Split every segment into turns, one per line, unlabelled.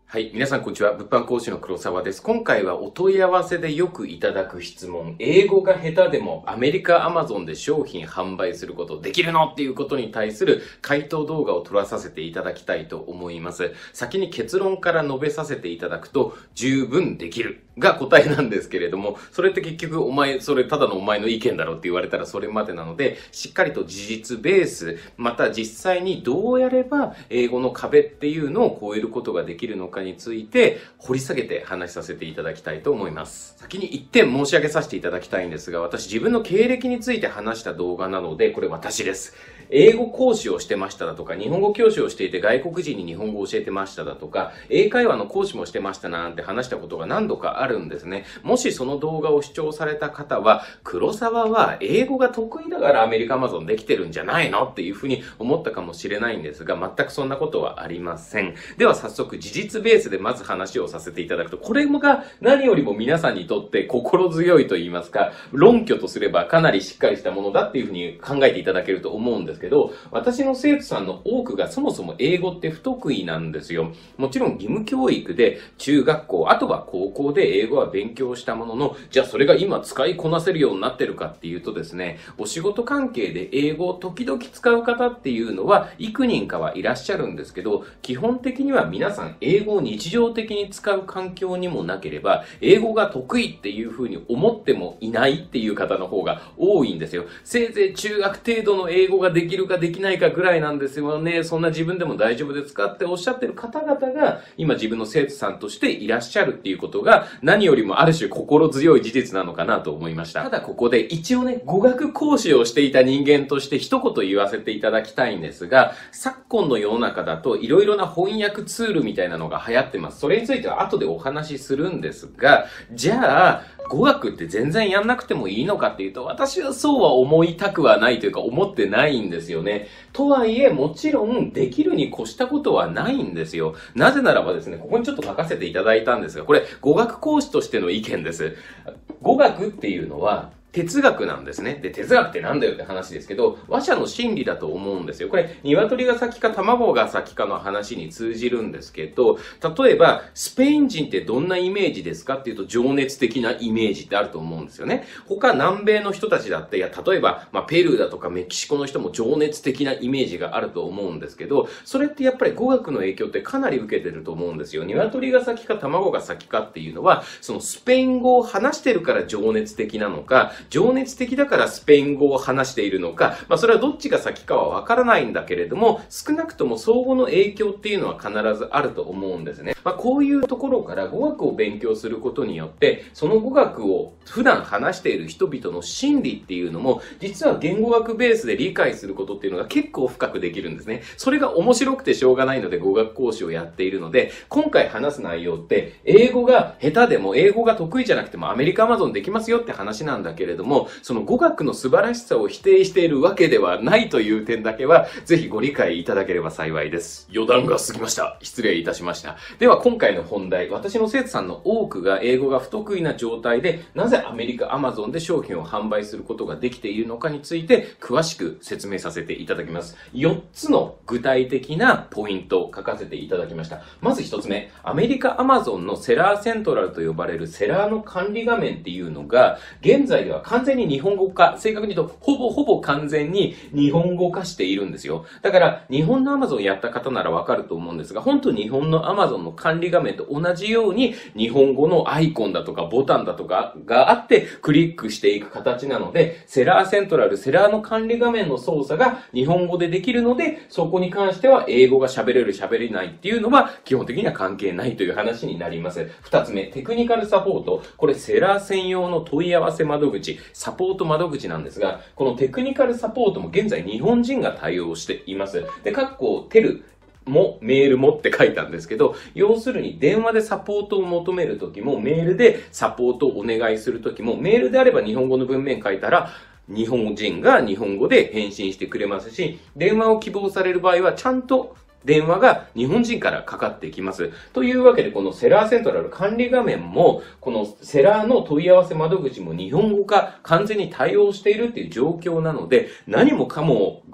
はい。皆さん、こんにちは。物販講師の黒沢です。今回はお問い合わせでよくいただく質問。英語が下手でもアメリカアマゾンで商品販売することできるのっていうことに対する回答動画を撮らさせていただきたいと思います。先に結論から述べさせていただくと、十分できるが答えなんですけれども、それって結局それただのお前の意見だろって言われたらそれまでなので、しっかりと事実ベース、また実際にどうやれば英語の壁っていうのを超えることができるのかについて掘り下げて話させていただきたいと思います。先に1点申し上げさせていただきたいんですが、私自分の経歴について話した動画なので、これ私です。英語講師をしてましただとか、日本語教師をしていて外国人に日本語を教えてましただとか、英会話の講師もしてましたなんて話したことが何度かあるんですね。もしその動画を視聴された方は、黒沢は英語が得意だからアメリカアマゾンできてるんじゃないのっていうふうに思ったかもしれないんですが、全くそんなことはありません。では早速事実ベースでまず話をさせていただくと、これが何よりも皆さんにとって心強いと言いますか、論拠とすればかなりしっかりしたものだっていうふうに考えていただけると思うんですけど、私の生徒さんの多くがそもそも英語って不得意なんですよ。もちろん義務教育で中学校、あとは高校で英語は勉強したものの、じゃあそれが今使いこなせるようになってるかっていうとですね、お仕事関係で英語を時々使う方っていうのは幾人かはいらっしゃるんですけど、基本的には皆さん英語を日常的に使う環境にもなければ、英語が得意っていうふうに思ってもいないっていう方の方が多いんですよ。せいぜい中学程度の英語ができるかできないかぐらいなんですよね。そんな自分でも大丈夫ですかっておっしゃってる方々が今自分の生徒さんとしていらっしゃるっていうことが何よりもある種心強い事実なのかなと思いました。ただここで一応ね、語学講師をしていた人間として一言言わせていただきたいんですが、昨今の世の中だといろいろな翻訳ツールみたいなのが流行ってます。それについては後でお話しするんですが、じゃあ語学って全然やんなくてもいいのかっていうと、私はそうは思いたくはないというか思ってないんですよね。とはいえ、もちろんできるに越したことはないんですよ。なぜならばですね、ここにちょっと書かせていただいたんですが、これ語学講師としての意見です。語学っていうのは哲学なんですね。で、哲学ってなんだよって話ですけど、話者の真理だと思うんですよ。これ、鶏が先か卵が先かの話に通じるんですけど、例えば、スペイン人ってどんなイメージですかっていうと、情熱的なイメージってあると思うんですよね。他、南米の人たちだって、例えば、ペルーだとかメキシコの人も情熱的なイメージがあると思うんですけど、それってやっぱり語学の影響ってかなり受けてると思うんですよ。鶏が先か卵が先かっていうのは、そのスペイン語を話してるから情熱的なのか、情熱的だからスペイン語を話しているのか、それはどっちが先かはわからないんだけれども、少なくとも相互の影響っていうのは必ずあると思うんですね。こういうところから語学を勉強することによって、その語学を普段話している人々の心理っていうのも、実は言語学ベースで理解することっていうのが結構深くできるんですね。それが面白くてしょうがないので語学講師をやっているので、今回話す内容って、英語が下手でも英語が得意じゃなくてもアメリカアマゾンできますよって話なんだけれども、その語学の素晴らしさを否定しているわけではないという点だけは、ぜひご理解いただければ幸いです。余談が過ぎました。失礼いたしました。では今回の本題、私の生徒さんの多くが英語が不得意な状態で、なぜアメリカアマゾンで商品を販売することができているのかについて、詳しく説明させていただきます。4つの具体的なポイントを書かせていただきました。まず1つ目、アメリカアマゾンのセラーセントラルと呼ばれるセラーの管理画面っていうのが、現在では完全に日本語化、正確に言うとほぼ完全に日本語化しているんですよ。だから日本の Amazon やった方ならわかると思うんですが、本当日本の Amazon の管理画面と同じように日本語のアイコンだとかボタンだとかがあってクリックしていく形なので、セラーセントラル、セラーの管理画面の操作が日本語でできるので、そこに関しては英語が喋れる喋れないっていうのは基本的には関係ないという話になります。2つ目、テクニカルサポート。これセラー専用の問い合わせ窓口、サポート窓口なんですが、このテクニカルサポートも現在日本人が対応しています。で、テルもメールもって書いたんですけど、要するに電話でサポートを求めるときも、メールでサポートをお願いするときも、メールであれば日本語の文面書いたら、日本人が日本語で返信してくれますし、電話を希望される場合はちゃんと電話が日本人からかかってきます。というわけで、このセラーセントラル管理画面も、このセラーの問い合わせ窓口も日本語化完全に対応しているっていう状況なので、何もかも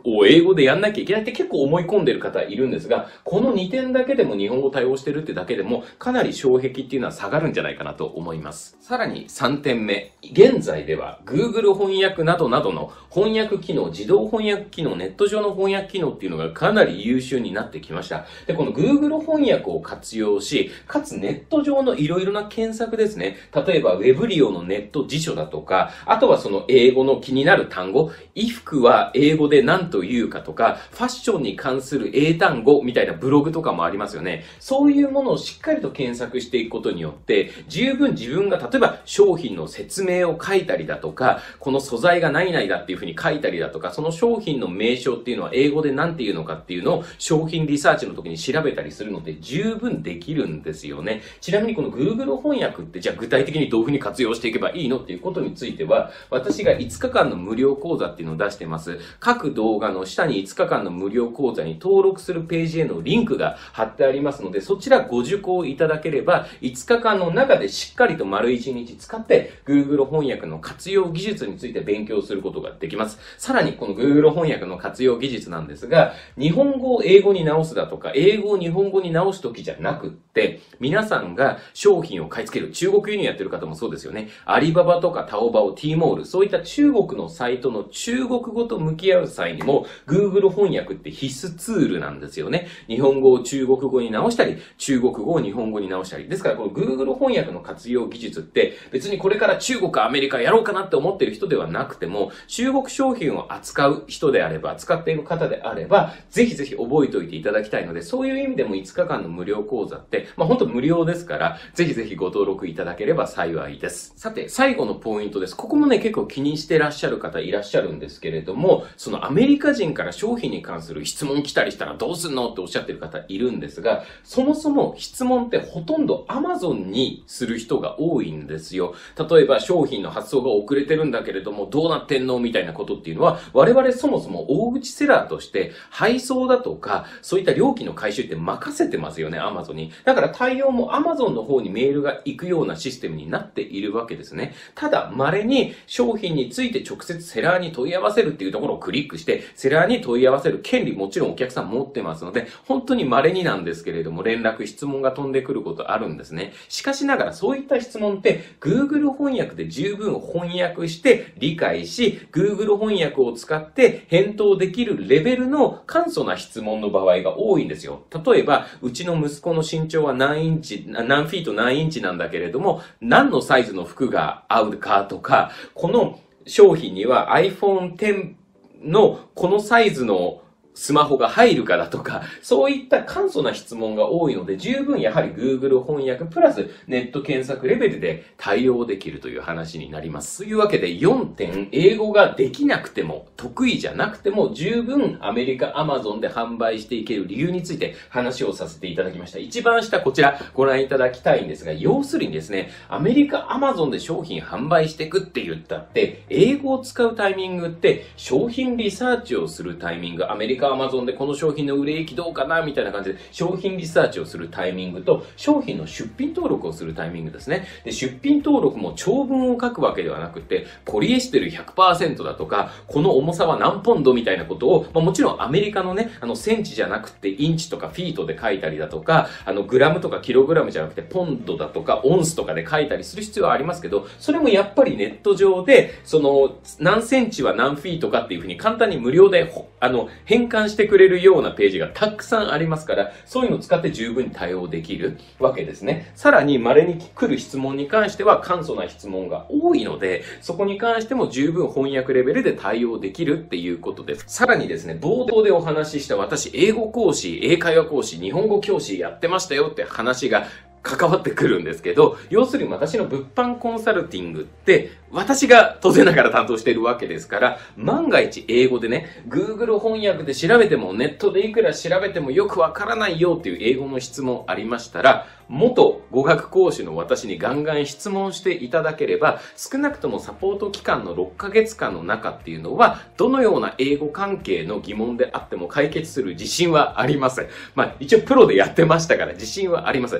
を英語でやんなきゃいけないって結構思い込んでる方いるんですが、この2点だけでも日本語対応してるってだけでもかなり障壁っていうのは下がるんじゃないかなと思います。さらに3点目。現在では Google 翻訳などなどの翻訳機能、自動翻訳機能、ネット上の翻訳機能っていうのがかなり優秀になってきました。で、この Google 翻訳を活用し、かつネット上のいろいろな検索ですね。例えば Web 利用のネット辞書だとか、あとはその英語の気になる単語、衣服は英語で何と言うかとか、ファッションに関する英単語みたいなブログとかもありますよね。そういうものをしっかりと検索していくことによって、十分自分が例えば商品の説明を書いたりだとか、この素材が何々だっていうふうに書いたりだとか、その商品の名称っていうのは英語で何て言うのかっていうのを商品リサーチの時に調べたりするので十分できるんですよね。ちなみにこの Google 翻訳ってじゃあ具体的にどういうふうに活用していけばいいのっていうことについては、私が5日間の無料講座っていうのを出してます。各動画の下に5日間の無料講座に登録するページへのリンクが貼ってありますので、そちらご受講いただければ、5日間の中でしっかりと丸1日使って Google 翻訳の活用技術について勉強することができます。さらにこの Google 翻訳の活用技術なんですが、日本語を英語に直すだとか、英語を日本語に直すときじゃなくって、皆さんが商品を買い付ける、中国輸入やってる方もそうですよね。アリババとかタオバオ、ティーモール、そういった中国のサイトの中国語と向き合う際にも、Google 翻訳って必須ツールなんですよね。日本語を中国語に直したり、中国語を日本語に直したり。ですから、この Google 翻訳の活用技術って、別にこれから中国、アメリカやろうかなって思ってる人ではなくても、中国商品を扱う人であれば、使っている方であれば、ぜひぜひ覚えておいていただきたいので、そういう意味でも5日間の無料講座って、本当無料ですから、ぜひぜひご登録いただければ幸いです。さて、最後のポイントです。ここもね、結構気にしてらっしゃる方いらっしゃるんですけれども、そのアメリカ人から商品に関する質問来たりしたらどうすんのっておっしゃってる方いるんですが、そもそも質問ってほとんど Amazon にする人が多いんですよ。例えば商品の発送が遅れてるんだけれども、どうなってんのみたいなことっていうのは、我々そもそも大口セラーとして配送だとか、そういった料金の回収って任せてますよね、Amazon に。だから対応も Amazon の方にメールが行くようなシステムになっているわけですね。ただ、稀に商品について直接セラーに問い合わせるっていうところをクリックして、セラーに問い合わせる権利もちろんお客さん持ってますので、本当に稀になんですけれども、連絡、質問が飛んでくることあるんですね。しかしながらそういった質問って Google 翻訳で十分翻訳して理解し、Google 翻訳を使って返答できるレベルの簡素な質問の場合が多いんですよ。例えば、うちの息子の身長は何フィート何インチなんだけれども、何のサイズの服が合うかとか、この商品には iPhone X のこのサイズのスマホが入るかだとか、そういった簡素な質問が多いので、十分やはり Google 翻訳プラスネット検索レベルで対応できるという話になります。というわけで4点、英語ができなくても、得意じゃなくても十分アメリカ Amazon で販売していける理由について話をさせていただきました。一番下こちらご覧いただきたいんですが、要するにですね、アメリカ Amazon で商品販売していくって言ったって、英語を使うタイミングって商品リサーチをするタイミング、アメリカAmazon でこの商品の売れ行きどうかなみたいな感じで商品リサーチをするタイミングと商品の出品登録をするタイミングですね。で、出品登録も長文を書くわけではなくて、ポリエステル 100% だとか、この重さは何ポンドみたいなことを、もちろんアメリカのね、センチじゃなくてインチとかフィートで書いたりだとか、グラムとかキログラムじゃなくてポンドだとかオンスとかで書いたりする必要はありますけど、それもやっぱりネット上で、何センチは何フィートかっていうふうに簡単に無料で、変換してくれるようなページがたくさんありますから、そういうのを使って十分に対応できるわけですね。さらに稀に来る質問に関しては簡素な質問が多いので、そこに関しても十分翻訳レベルで対応できるっていうことです。さらにですね、冒頭でお話しした私、英語講師、英会話講師、日本語教師やってましたよって話が関わってくるんですけど、要するに私の物販コンサルティングって、私が当然ながら担当しているわけですから、万が一英語でね、Google 翻訳で調べてもネットでいくら調べてもよくわからないよっていう英語の質問ありましたら、元語学講師の私にガンガン質問していただければ、少なくともサポート期間の6ヶ月間の中っていうのは、どのような英語関係の疑問であっても解決する自信はあります。一応プロでやってましたから自信はあります。です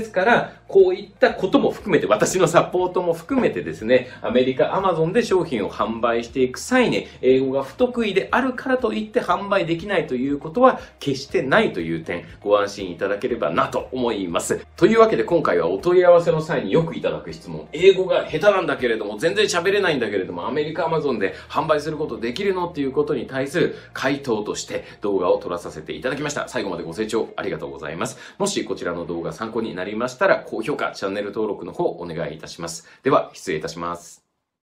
ですから、こういったことも含めて、私のサポートも含めてですね、アメリカ Amazon で商品を販売していく際に、英語が不得意であるからといって販売できないということは決してないという点、ご安心いただければなと思います。というわけで今回はお問い合わせの際によくいただく質問、英語が下手なんだけれども、全然喋れないんだけれども、アメリカ Amazon で販売することできるのっていうことに対する回答として動画を撮らさせていただきました。最後までご清聴ありがとうございます。もしこちらの動画参考になりましたら、高評価、チャンネル登録の方お願いいたします。では、失礼いたします。